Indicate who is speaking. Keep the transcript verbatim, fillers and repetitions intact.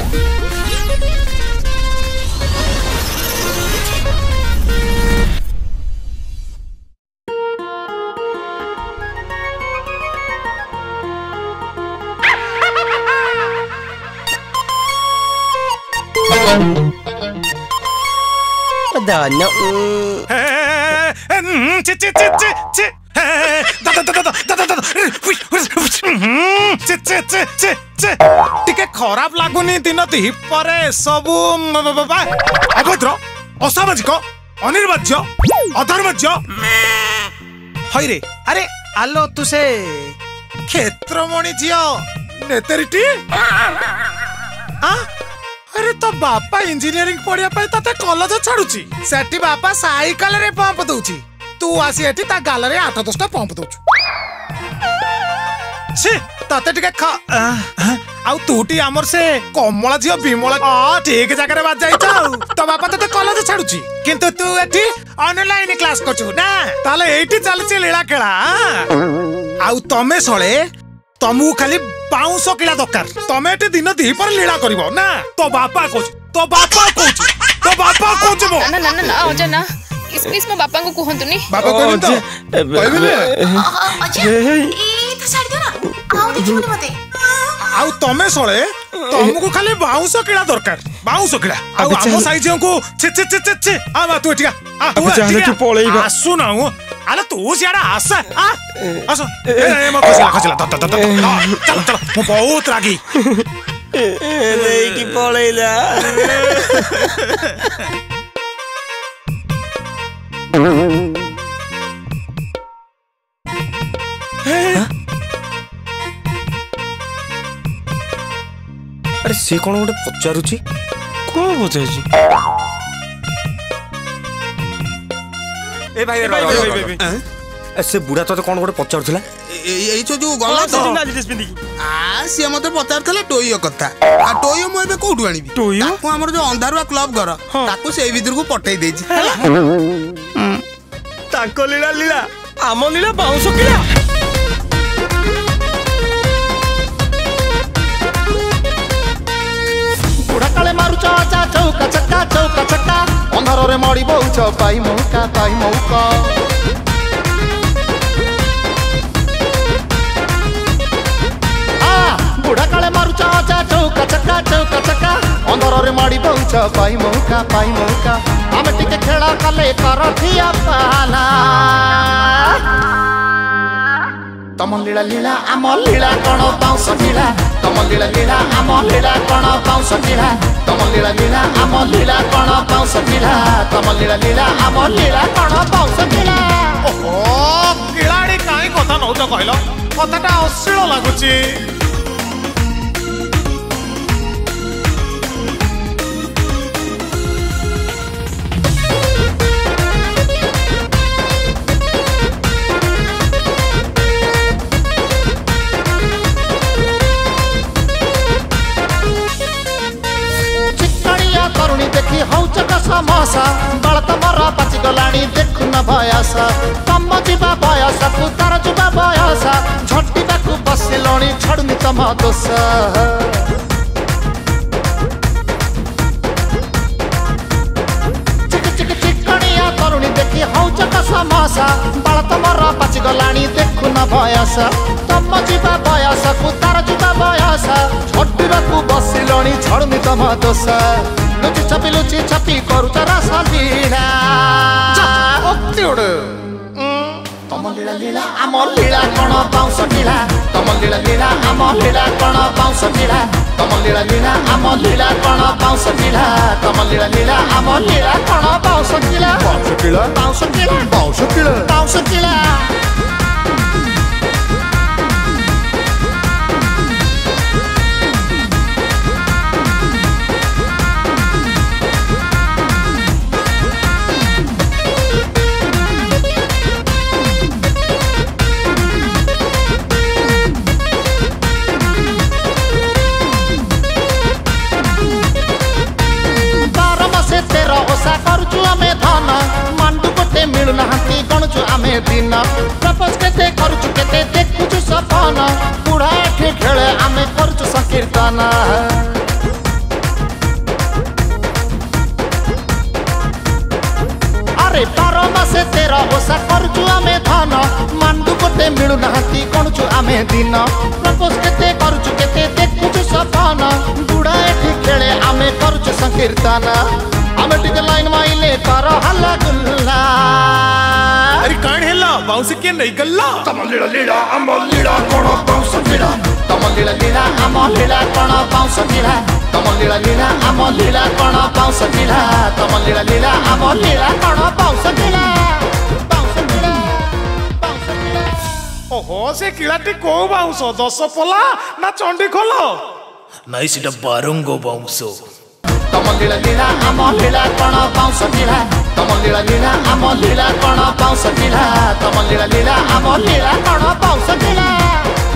Speaker 1: Dono.
Speaker 2: टिके खराब लागुनी दिन दिपर सब अभद्र असामाजिक अनिर्वाच्य अधर्मज्य हईरे अरे आलो तु से क्षेत्रमणि झियो नेतरीटी अरे तो बापा इंजीनियरिंग पढ़िया पाई तते कॉलेज छाडुची सेठी बापा साइकिल रे पंप दउची तू आसी एठी ता गाल रे आठ दस टा पंप दउछु छी तते टिके ख आउ तूटी हमर से कमला झियो बिमला आ ठीक जगह रे बाज जाई छौ तो बापा तते कॉलेज छाडुची किंतु तू एठी ऑनलाइन क्लास करछु ना ताले एठी चलची लीला खेला आउ तमे सळे तमु खाली बाउंस किला दरकार तमे एटे दिन दी पर लीला करिवो ना तो बापा कोच तो बापा कोच तो बापा कोच मो
Speaker 3: ना ना ना ना अजय ना इसमिस मो बापा को कहंतुनी
Speaker 2: बापा कहबी तो कहबी ने
Speaker 4: अजय ए तो छाड़ दे ना आउ देखिबो मते
Speaker 2: आउ तमे सळे तमको खाली बाउंस किला दरकार बाउंस किला आउ हमो साइज को छे छे छे छे आ बा तू एटिका आ
Speaker 5: अब चाहे तू पळेइबा
Speaker 2: आसु ना आले तू सियाडा आस आ आस ए म खसला खसला त त त चल चल मो बहुत रागी
Speaker 1: नहीं की पळेइला
Speaker 5: अरे से कौन गोटे पचारुची
Speaker 1: कौन पचारुची
Speaker 5: ए भाई रे भाई भाई से बुढ़ा तो कौन गोटे पचारुथला
Speaker 6: एई तो जो गला तो आ से मते पचारथले टोइयो कथा आ टोइयो मो एबे कोठु आनिबी
Speaker 5: टोइयो
Speaker 6: ताको हमर जो अंधारुआ क्लब घर ताको से भीतर को पठै देछि
Speaker 5: ताको लीला लीला आम लीला बाउंस किला
Speaker 7: बुढ़ा काले मारु चाचा चौका चक्का चौका चक्का अंधार रे मड़ी बहुच पाई मौका पाई मौका आ बुढ़ा काले मारु चाचा चौका चक्का चौका चक्का अंधार रे मड़ी बहुच पाई मौका पाई मौका हम टिके खेला कले करथिया पाला तम लीला लीला आम लीला कण बाउंस लीला तम लीला लीला आम लीला कण बाउंस लीला तम लीला लीला आम लीला कण बाउंस लीला तम लीला लीला आम लीला कण बाउंस लीला
Speaker 2: ओहो किलाड़ी काई कथा नउच कहलो कथाटा अश्लील लागुची
Speaker 7: देखी हौचक समोसा बल तमर पाचि गलाणी देखु न बयस तम जीवा बयस कु तार जुबा बयस झटिबा कु बसिलणी छडुनी तम दोष चिक चिक चिकणिया तरुणी देखी हौचक समोसा बल तमर पाचि गलाणी देखु न बयस तम जीवा बयस कु तार जुबा बयस झटिबा कु बसिलणी छडुनी तम दोष लुची छपी लुची छपी करू तारा सालीला तम लीला लीला आम लीला कण बाउंस लीला तम लीला लीला आम लीला कण बाउंस लीला तम लीला लीला आम लीला कण बाउंस लीला तम लीला लीला आम लीला कण bounce Leela bounce Leela bounce Leela bounce Leela bounce Leela दिन प्रपोज केते करूछु केते देखुछु सपना बुढ़ा एठे खेले आमे करूछु संकीर्तन मिलू नाहांती गणुचु आमे दिन प्रपोज केते करूचु केते देखुचु सपन बुढ़ा एठी खेले आमे करूचु संकीर्तन आमे टिके लाइन माइले कर हल्ला गुल्ला
Speaker 2: अरे कान हेला बाउंस के नहीं गल्ला
Speaker 7: तम लीला लीला अम लीला कोण बाउंस लीला तम लीला लीला अम लीला कोण बाउंस लीला तम लीला लीला अम लीला कोण बाउंस लीला तम लीला लीला अम लीला कोण bounce Leela bounce Leela bounce Leela
Speaker 2: ओहो से किलाटी को बाउंस दस पला ना चंडी खोल नहीं सीटा बारंगो बाउंस
Speaker 7: तम लीला लीला अम लीला कोण बाउंस लीला तम लीला लीला अम लीला कोण बाउंस लीला तम लीला लीला अम लीला कोण बाउंस लीला